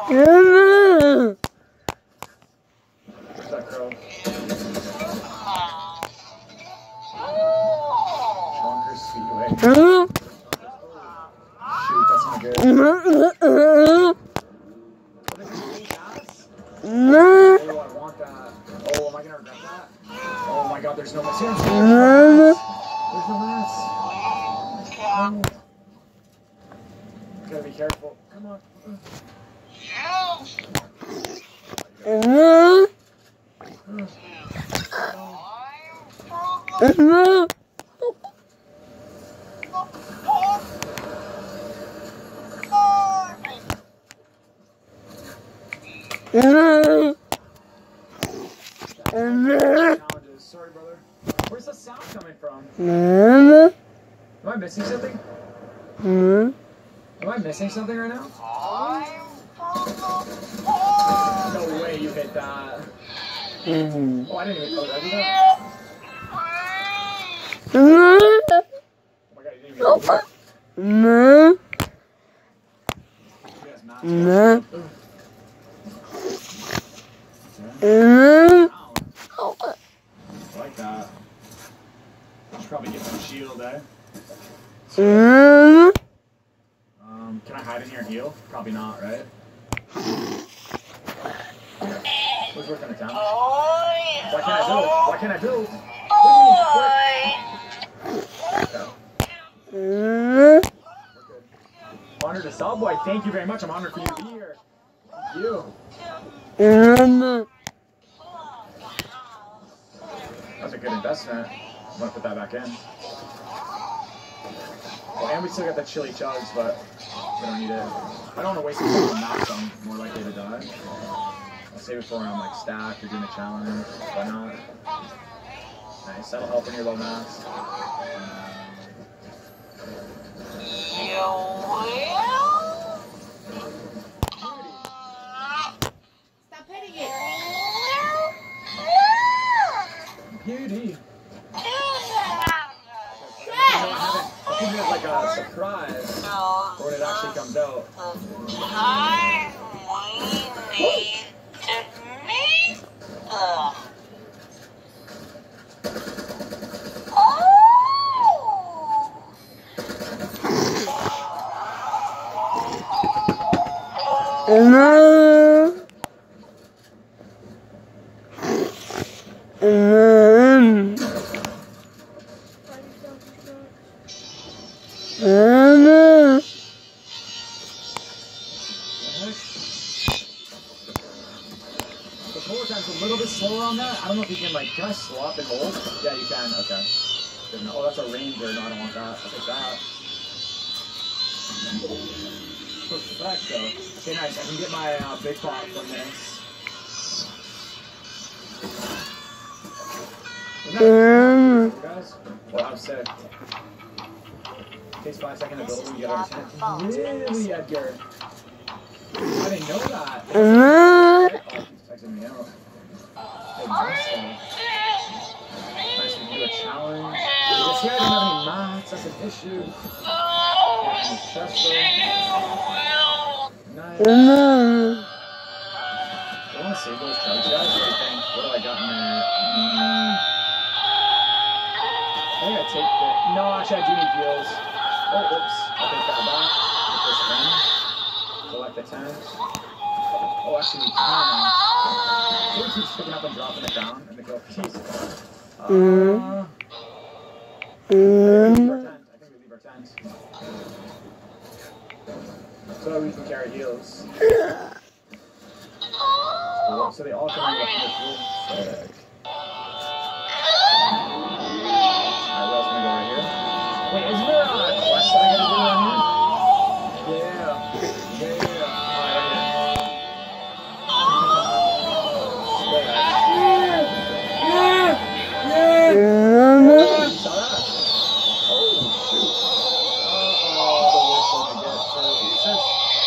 Where's that girl? Showing her sweet way. Shoot, that's not good. Oh, I want that. Oh, am I gonna regret that? Oh my god, there's no mess. There's no mess. Oh. Gotta be careful. Come on. Sorry, brother. Where's the sound coming from? Am I missing something? Am I missing something right now? No way you hit that. Oh, I didn't even know that. Oh my god, you didn't even know that. I like that. Should probably get some shield, eh? Can I hide in your heel? Probably not, right? Who's working the town? Why can't I build? Why can't I build? Honored to Subway. Thank you very much. I'm honored for you to be here. Thank you. That's a good investment. I'm gonna put that back in. Well, and we still got the chili chugs, but we don't need it. I don't want to waste it on the max. I'm more likely to die. I'll save it for when I'm like stacked or doing a challenge. Why not? Nice. That'll help when you're low max. Stop hitting it. Beauty. I'll give you like a surprise for when it actually comes out. The forward time's a little bit slower on that. I don't know if you can like, can I swap and hold? Yeah, you can, okay. Oh, that's a ranger, no, I don't want that. I'll take that. Perfecto. Okay, nice, I can get my big pot from this. Guys? Well, I'm sick. Takes 5 seconds to build when you get everything. Really, Edgar? I didn't know that. Oh, he's texting me out. Hey, nice to do a challenge. You see, I didn't have any mats. That's an issue. Nice. I want to save those chugs, guys. What do you think? What have I got in there? I think I take the... No, actually, I do need heals. Oh, oops. I'll take that back. Put this in. Collect the 10s. Oh, actually, we can. He keeps picking up and dropping it down, and they go, Jesus. I think we leave our 10s. So that we can carry heals. So they all come in this room. Sick. Alright, what else can I go right here? Wait, isn't there a quest that I gotta do right here? Yeah. Alright, right here. You saw that? Oh, shoot. The worst one to get. So, it says...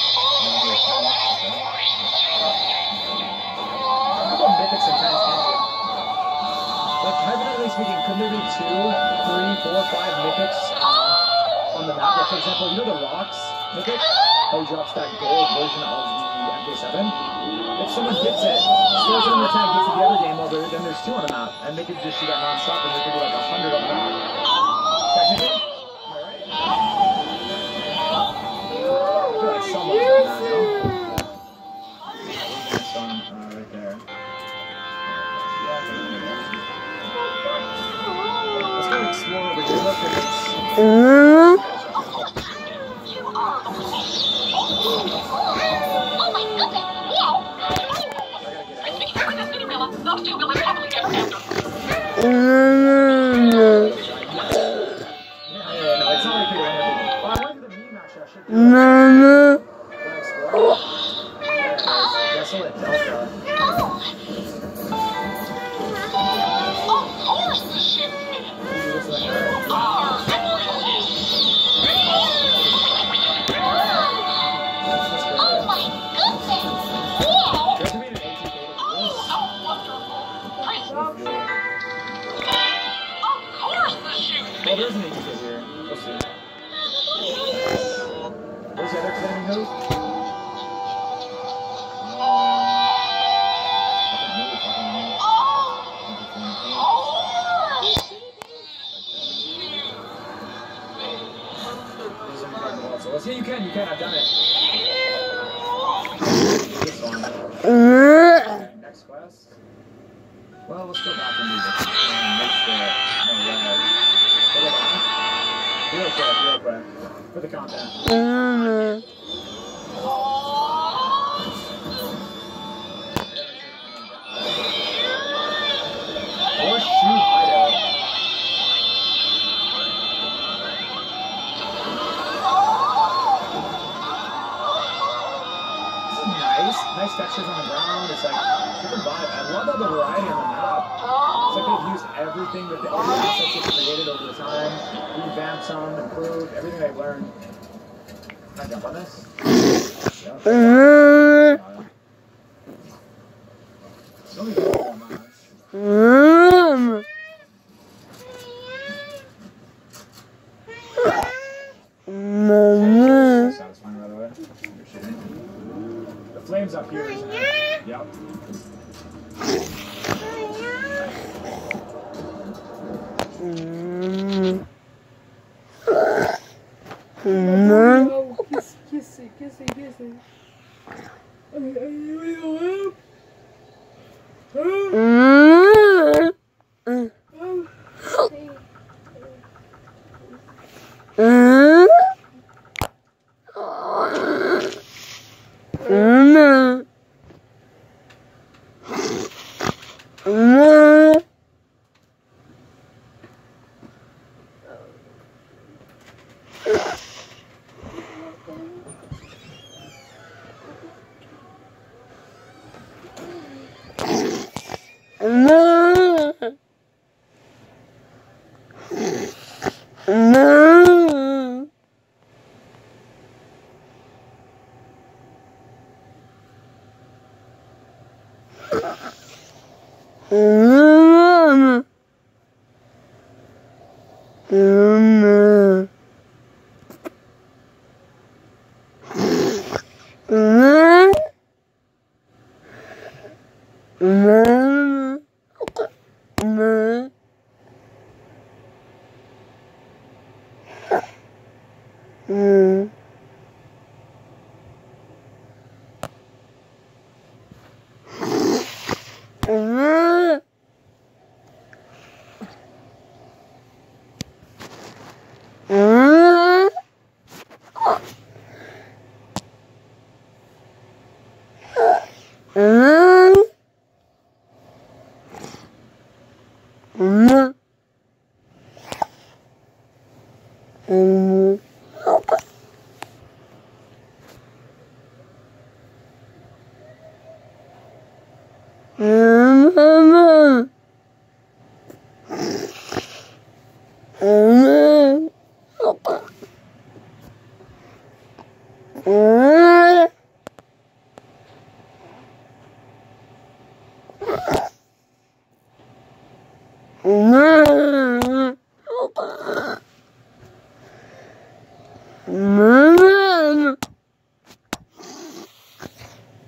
Mythics and times can't. Like, hypothetically speaking, could there be 2, 3, 4, 5 mythics on the map? Like, for example, you know the rocks mythic? How he drops that gold version of the 2K7. If someone gets it, scores it in the tag, gets it the other game over, then there's 2 on the map, and they could just do that non-stop, and there could be like 100 on the map. Technically, am I right? I feel like someone's done that, no? This one, right there. Let's go explore over here. Look at this. Those two will probably get after. No, it's not like you're anything. Oh, I went to the meme match. I should do that. Desolate Delta. Of course the ship did. Oh my goodness! Wow! There's gonna be an ATK So wonderful! Praise of course the ship Well, there's an ATK here. We'll see. Where's the other climbing hose? Let's see, you can, I've done it. This one. Okay, next quest. Well, let's go back and do this. Make sure, real quick. For the content. Horseshoe hideout. Nice textures on the ground. It's like different vibe. I love all the variety on the map. It's like they've used everything that all the assets they've created over the time, revamped some, improved everything they've learned. Can I jump on this? Yep. It's only been a match. Satisfying, by the way. You're shooting. The flame's up here, isn't it? Yep. No, kiss it. Are you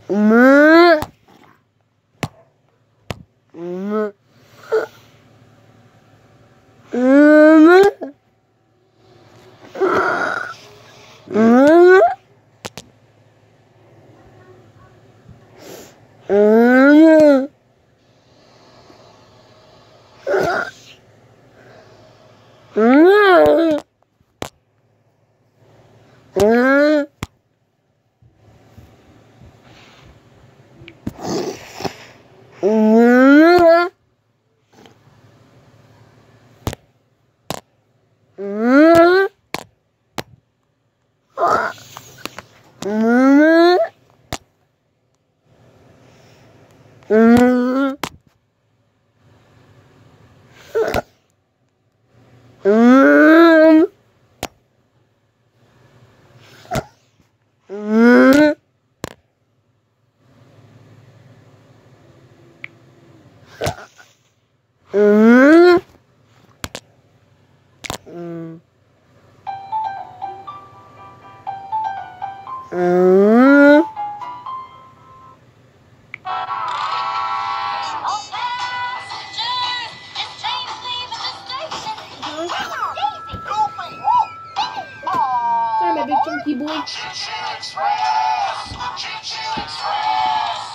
Sorry, my big chunky boy. Choo-choo express! Choo-choo express!